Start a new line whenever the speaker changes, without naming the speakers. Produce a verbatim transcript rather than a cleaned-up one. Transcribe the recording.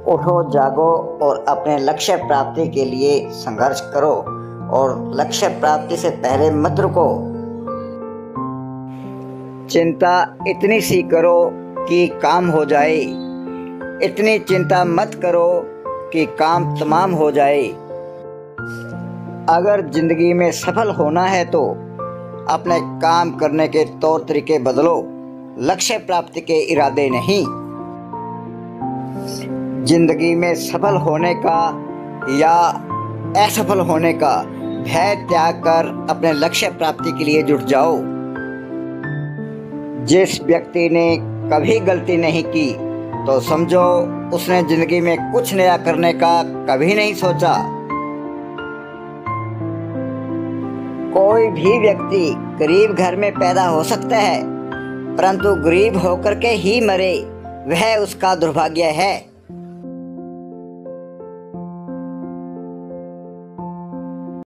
उठो, जागो और अपने लक्ष्य प्राप्ति के लिए संघर्ष करो और लक्ष्य प्राप्ति से पहले मत रुको। चिंता इतनी सी करो कि काम हो जाए, इतनी चिंता मत करो कि काम तमाम हो जाए। अगर जिंदगी में सफल होना है तो अपने काम करने के तौर तरीके बदलो, लक्ष्य प्राप्ति के इरादे नहीं। जिंदगी में सफल होने का या असफल होने का भय त्याग कर अपने लक्ष्य प्राप्ति के लिए जुट जाओ। जिस व्यक्ति ने कभी गलती नहीं की तो समझो उसने जिंदगी में कुछ नया करने का कभी नहीं सोचा। कोई भी व्यक्ति गरीब घर में पैदा हो सकता है, परंतु गरीब होकर के ही मरे, वह उसका दुर्भाग्य है।